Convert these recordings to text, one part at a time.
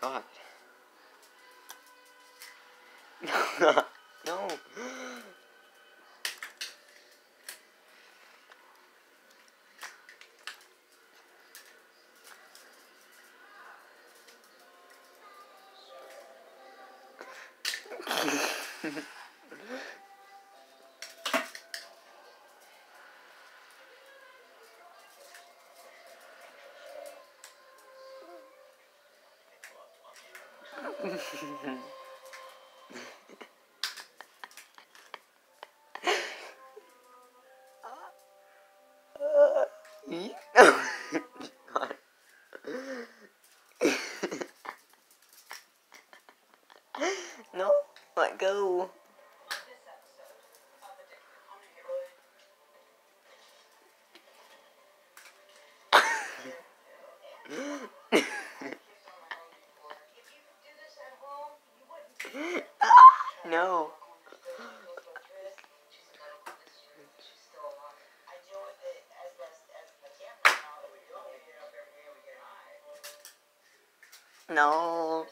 god. No. No, let go. No. No.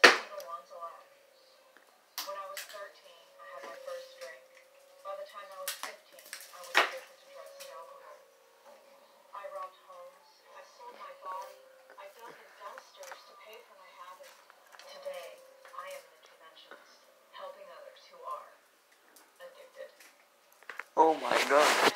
When I was 13, I had my first drink. By the time I was 15, I was addicted to drugs and alcohol. I robbed homes. I sold my body. I dug in dumpsters to pay for my habit. Today, I am an interventionist, helping others who are addicted. Oh my god.